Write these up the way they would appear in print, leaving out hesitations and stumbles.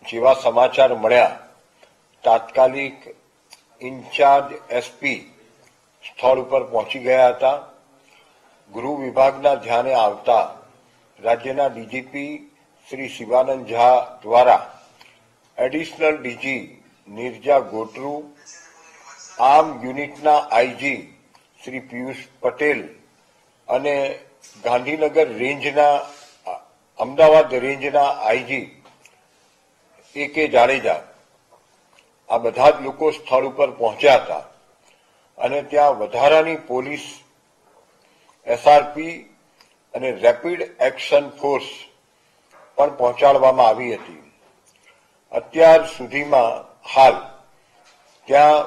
જેવા સમાચાર મળ્યા તાત્કાલિક ઇન્ચાર્જ એસપી સ્થળ ઉપર પહોંચી ગયા હતા। ગૃહ વિભાગના ધ્યાને આવતા રાજ્યના ડીજીપી શ્રી શિવાનંદ ઝા દ્વારા additional DG Neerja Gotru, arm યુનિટના આઈજી શ્રી પિયુષ પટેલ અને ગાંધીનગર રેન્જના અમદાવાદ રેન્જના આઈજી એ.કે. જાડેજા આ બધા જ લોકો સ્થળ ઉપર પહોંચ્યા હતા અને ત્યાં વધારાની પોલીસ, એસઆરપી અને રેપિડ એક્શન ફોર્સ પણ પહોંચાડવામાં આવી હતી। અત્યાર સુધીમાં હાલ ત્યાં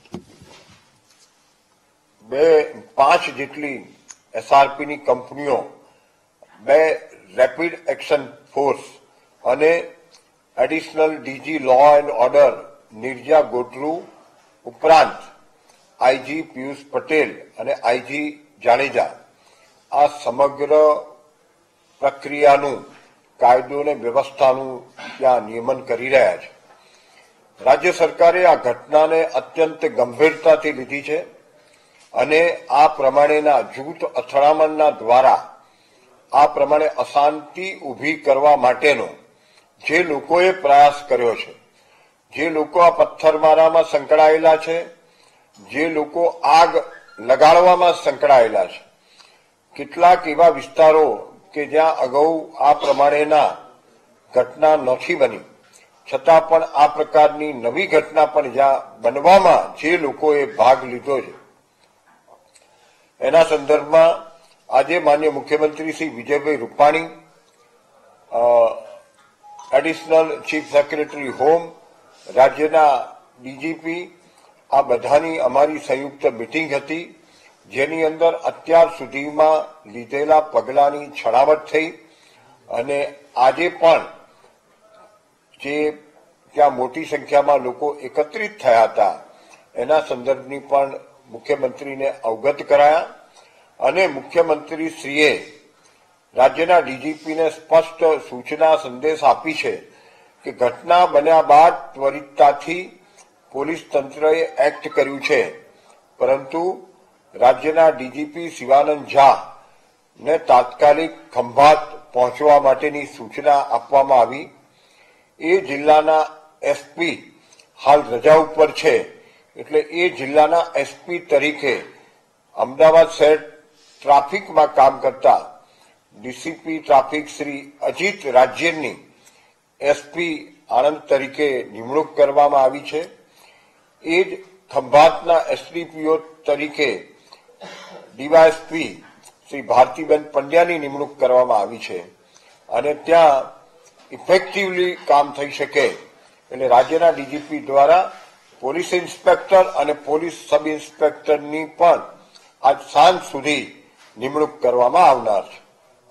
5 જેટલી એસઆરપીની કંપનીઓ, 2 રેપિડ એક્શન ફોર્સ અને additional DG law and order Neerja Gotru ઉપરાંત આઈજી પિયુષ પટેલ અને આઈજી જાડેજા આ સમગ્ર પ્રક્રિયાનું કાયદો અને વ્યવસ્થાનું ત્યાં નિયમન કરી રહ્યા છે। રાજ્ય સરકારે આ ઘટનાને અત્યંત ગંભીરતાથી લીધી છે અને આ પ્રમાણેના જૂથ અથડામણના દ્વારા આ પ્રમાણે અશાંતિ ઊભી કરવા માટેનો જે લોકોએ પ્રયાસ કર્યો છે, જે લોકો આ પથ્થરમારામાં સંકળાયેલા છે, જે લોકો આગ લગાડવામાં સંકળાયેલા છે, કેટલાક એવા વિસ્તારો કે જ્યાં અગાઉ આ પ્રમાણેના ઘટના નથી બની છતાં પણ આ પ્રકારની નવી ઘટના પણ જ્યાં બનવામાં જે લોકોએ ભાગ લીધો છે એના સંદર્ભમાં આજે માનનીય મુખ્યમંત્રી Shri Vijaybhai Rupani, additional chief secretary home, રાજ્યના ડીજીપી આ બધાની અમારી સંયુક્ત મિટિંગ હતી, જેની અંદર અત્યાર સુધીમાં લીધેલા પગલાંની છણાવટ થઈ અને આજે પણ જે ત્યાં મોટી સંખ્યામાં લોકો એકત્રિત થયા હતા એના સંદર્ભની પણ મુખ્યમંત્રીને અવગત કરાયા અને મુખ્યમંત્રીશ્રીએ રાજ્યના ડીજીપીને સ્પષ્ટ સૂચના સંદેશ આપી છે કે ઘટના બન્યા બાદ ત્વરિતતાથી પોલીસ તંત્રએ એક્ટ કર્યું છે, પરંતુ રાજ્યના ડીજીપી શિવાનંદ ઝા ને તાત્કાલિક ખંભાત પહોંચવા માટેની સૂચના આપવામાં આવી। એ જિલ્લાના એસપી હાલ રજા ઉપર છે, એટલે એ જિલ્લાના એસપી તરીકે અમદાવાદ શહેર ટ્રાફિકમાં કામ કરતા ડીસીપી ટ્રાફિક શ્રી અજીત રાજ્યની એસપી આણંદ તરીકે નિમણૂક કરવામાં આવી છે। એ જ ખંભાતના એસડીપીઓ તરીકે ડીવાયએસપી શ્રી ભારતીબેન પંડ્યાની નિમણૂક કરવામાં આવી છે અને ત્યાં ઇફેક્ટિવલી કામ થઈ શકે એટલે રાજ્યના ડીજીપી દ્વારા પોલીસ ઇન્સ્પેક્ટર અને પોલીસ સબ ઇન્સ્પેક્ટરની પણ આજ સાંજ સુધી નિમણૂક કરવામાં આવનાર છે।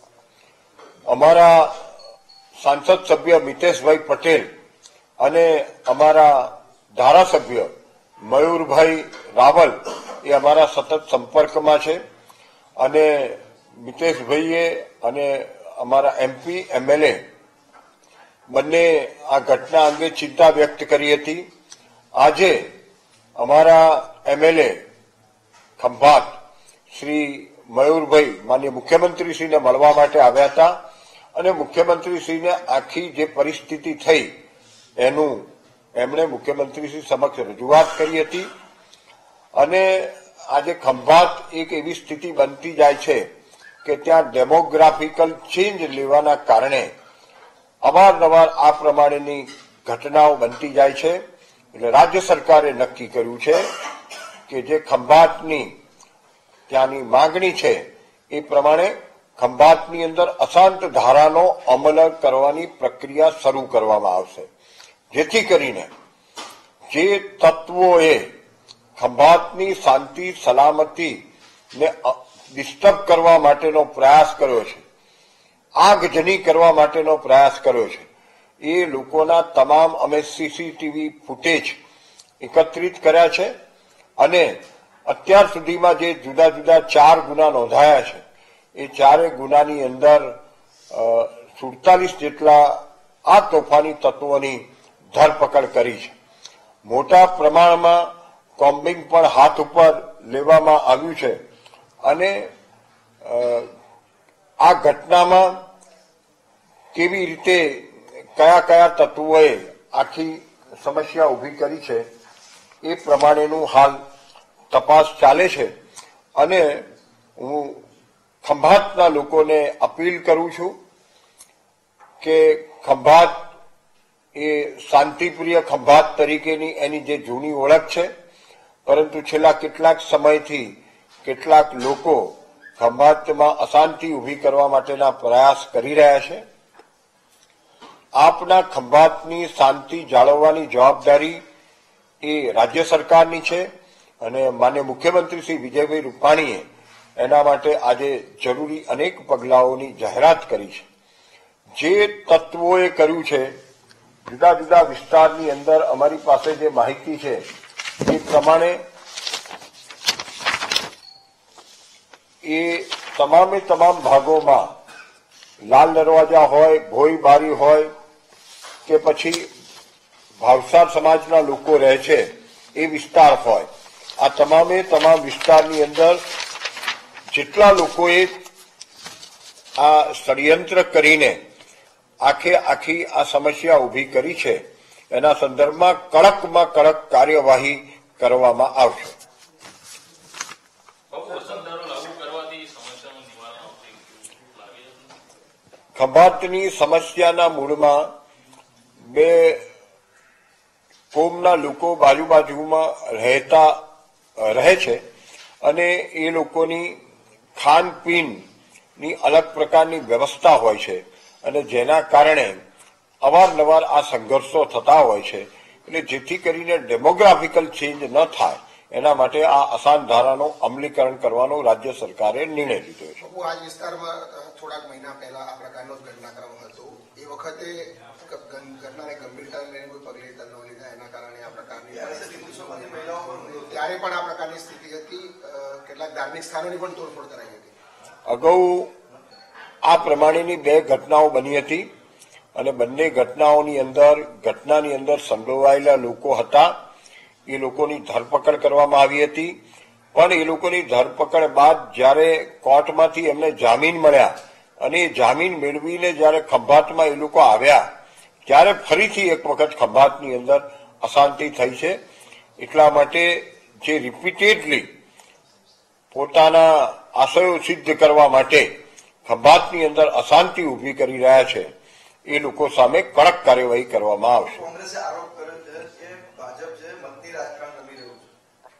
અમારા સાંસદ સભ્ય મિતેશભાઈ પટેલ અને અમારા ધારાસભ્ય મયુરભાઈ રાવલ એ અમારા સતત સંપર્કમાં છે અને મિતેશભાઈએ અને અમારા એમપી એમએલએ બંને આ ઘટના અંગે ચિંતા વ્યક્ત કરી હતી। આજે અમારા એમએલએ ખંભાત શ્રી મયુરભાઈ માનનીય મુખ્યમંત્રીશ્રીને મળવા માટે આવ્યા હતા અને મુખ્યમંત્રીશ્રીને આખી જે પરિસ્થિતિ થઈ એનું એમણે મુખ્યમંત્રીશ્રી સમક્ષ રજૂઆત કરી હતી અને આજે ખંભાત એક એવી સ્થિતિ બનતી જાય છે કે ત્યાં ડેમોગ્રાફિકલ ચેન્જ લેવાના કારણે અવારનવાર આ પ્રમાણેની ઘટનાઓ બનતી જાય છે। એટલે રાજ્ય સરકારે નક્કી કર્યું છે કે જે ખંભાતની ત્યાંની માંગણી છે એ પ્રમાણે ખંભાતની અંદર અશાંત ધારાનો અમલ કરવાની પ્રક્રિયા શરૂ કરવામાં આવશે, જેથી કરીને જે તત્વોએ ખંભાતની શાંતિ સલામતીને ડિસ્ટર્બ કરવા માટેનો પ્રયાસ કર્યો છે, આગજની કરવા માટેનો પ્રયાસ કર્યો છે, એ લોકોના તમામ અમે સીસીટીવી ફૂટેજ એકત્રિત કર્યા છે અને અત્યાર સુધીમાં જે જુદા જુદા 4 ગુના નોંધાયા છે એ 4 ગુનાની અંદર 47 જેટલા આ તોફાની તત્વોની ધરપકડ કરી છે. મોટા પ્રમાણમાં કોમ્બિંગ પણ હાથ ઉપર લેવામાં આવ્યું છે અને આ ઘટનામાં કેવી રીતે કયા કયા તત્વોએ આખી સમસ્યા ઉભી કરી છે એ પ્રમાણેનું હાલ તપાસ ચાલે છે અને હું ખંભાતના લોકોને અપીલ કરું છું કે ખંભાત એ શાંતિપ્રિય ખંભાત તરીકેની એની જે જૂની ઓળખ છે, પરંતુ છેલ્લા કેટલાક સમયથી કેટલાક લોકો ખંભાતમાં અશાંતિ ઊભી કરવા માટેના પ્રયાસ કરી રહ્યા છે. આપના ખંભાતની શાંતિ જાળવવાની જવાબદારી એ રાજ્ય સરકારની છે અને માનનીય મુખ્યમંત્રી શ્રી વિજયભાઈ રૂપાણીએ એના માટે આજે જરૂરી અનેક પગલાઓની જાહેરાત કરી છે. જે તત્વોએ કર્યું છે, જુદા જુદા વિસ્તારની અંદર અમારી પાસે જે માહિતી છે એ પ્રમાણે એ તમામે તમામ ભાગોમાં લાલ દરવાજા હોય, ભોઈ બારી હોય કે પછી ભાવસાર સમાજના લોકો રહે છે એ વિસ્તાર હોય, આ તમામે તમામ વિસ્તારની અંદર જેટલા લોકોએ આ ષડયંત્ર કરીને આખી આ સમસ્યા ઊભી કરી છે એના સંદર્ભમાં કડકમાં કડક કાર્યવાહી કરવામાં આવશે. ખંભાતની સમસ્યાના મૂળમાં બે કોમના લોકો બાજુમાં રહે છે અને એ લોકોની ખાનપીનની અલગ પ્રકારની વ્યવસ્થા હોય છે અને જેના કારણે અવારનવાર આ સંઘર્ષો થતા હોય છે. એટલે જેથી કરીને ડેમોગ્રાફિકલ ચેન્જ ન થાય એના માટે આ અસાન ધારાનો અમલીકરણ કરવાનો રાજ્ય સરકારે નિર્ણય લીધો છે. આ વિસ્તારમાં થોડાક મહિના પહેલા આ પ્રકારનો ઘટનાક્રમ હતો. એ વખતે ઘટનાને ગંભીરતાને કોઈ પગલે ન લીધા, એના કારણે આ પ્રકારની ત્યારે પણ આ પ્રકારની સ્થિતિ હતી. કેટલાક ધાર્મિક સ્થાનોની પણ તોડફોડ કરાઈ હતી. અગાઉ આ પ્રમાણેની બે ઘટનાઓ બની હતી અને બંને ઘટનાની અંદર સંડોવાયેલા લોકો હતા. એ લોકોની ધરપકડ કરવામાં આવી હતી, પણ એ લોકોની ધરપકડ બાદ જ્યારે કોર્ટમાંથી એમને જામીન મળ્યા અને એ જામીન મેળવીને જ્યારે ખંભાતમાં એ લોકો આવ્યા ત્યારે ફરીથી એક વખત ખંભાતની અંદર અશાંતિ થઈ છે. એટલા માટે જે રિપીટેડલી પોતાના આશયો સિદ્ધ કરવા માટે ખંભાતની અંદર અશાંતિ ઊભી કરી રહ્યા છે એ લોકો સામે કડક કાર્યવાહી કરવામાં આવશે. કોંગ્રેસે આરોપ કર્યો છે કે ભાજપ જે મતની રાજકારણ રમી રહ્યું છે.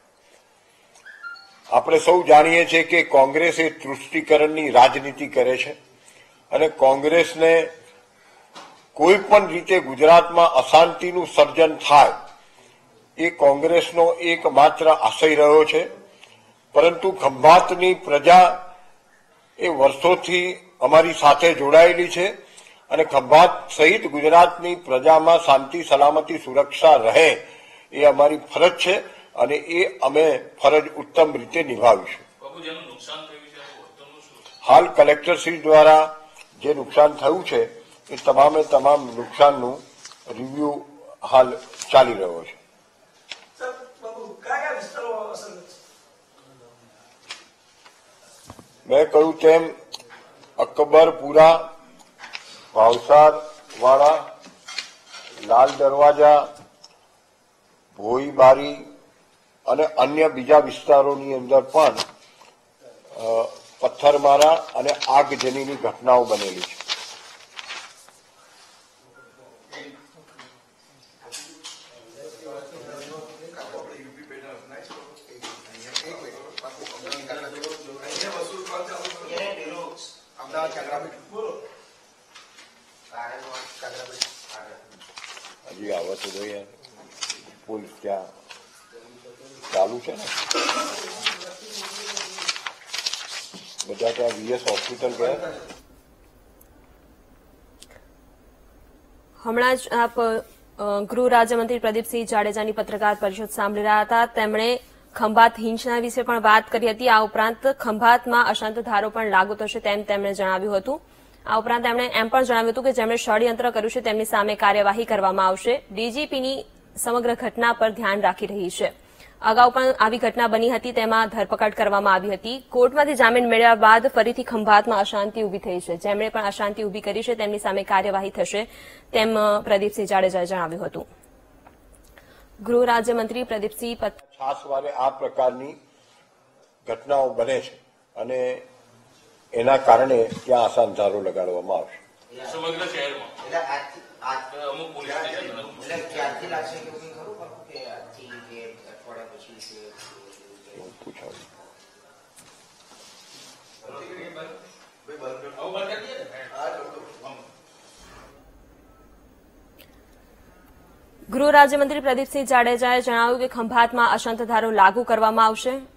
આપણે સૌ જાણીએ છીએ કે કોંગ્રેસ એ તૃષ્ટિકરણની રાજનીતિ કરે છે અને કોંગ્રેસને કોઈ પણ રીતે ગુજરાતમાં અશાંતિનું સર્જન થાય એ કોંગ્રેસનો એકમાત્ર આશય રહ્યો છે. પરંતુ ખંભાતની પ્રજા એ વર્ષોથી અમારી સાથે જોડાયેલી છે અને ખંભાત સહિત ગુજરાતની પ્રજામાં શાંતિ, સલામતી, સુરક્ષા રહે એ અમારી ફરજ છે અને એ અમે ફરજ ઉત્તમ રીતે નિભાવીશું. હાલ કલેક્ટરશ્રી દ્વારા જે નુકસાન થયું છે એ તમામે તમામ નુકસાનનું રિવ્યુ હાલ ચાલી રહ્યો છે. મેં કહ્યું તેમ અકબરપુરા, ભાવસાર વાળા, લાલ દરવાજા, ભોઈબારી અને અન્ય બીજા વિસ્તારોની અંદર પણ પથ્થરમારા અને આગજનીની ઘટનાઓ બનેલી છે. હજી આવો તો જોઈએ, પુલ ત્યાં ચાલુ છે ને, બધા ત્યાં વીએસ હોસ્પિટલ ગયા. હમણાં જ આપ ગૃહ રાજ્યમંત્રી પ્રદીપસિંહ જાડેજાની પત્રકાર પરિષદ સાંભળી રહ્યા હતા. તેમણે ખંભાત હિંસા વિશે પણ વાત કરી હતી. આ ઉપરાંત ખંભાતમાં અશાંત ધારો પણ લાગુ થશે તેમ તેમણે જણાવ્યું હતું. આ ઉપરાંત તેમણે એમ પણ જણાવ્યું હતું કે જેમણે ષડયંત્ર કર્યું છે તેમની સામે કાર્યવાહી કરવામાં આવશે. ડીજીપીની સમગ્ર ઘટના પર ધ્યાન રાખી રહી છે. અગાઉ પણ આવી ઘટના બની હતી, તેમાં ધરપકડ કરવામાં આવી હતી. કોર્ટમાંથી જામીન મેળવ્યા બાદ ફરીથી ખંભાતમાં અશાંતિ ઉભી થઈ છે. જેમણે પણ અશાંતિ ઉભી કરી છે તેમની સામે કાર્યવાહી થશે, તેમ પ્રદીપસિંહ જાડેજાએ જણાવ્યું હતું. ગૃહ રાજ્યમંત્રી પ્રદીપસિંહ છાસવારે આ પ્રકારની ઘટનાઓ બને છે અને એના કારણે ત્યાં આસાનધારો લગાડવામાં આવશે. સમગ્ર શહેરમાં અમુક પોલીસ ક્યારથી લાગશે કે ખરું કે આજથી કે અઠવાડિયા પછી પૂછાવું. ગૃહ રાજ્યમંત્રી પ્રદીપસિંહ જાડેજાએ જણાવ્યું કે ખંભાતમાં અશાંત ધારો લાગુ કરવામાં આવશે.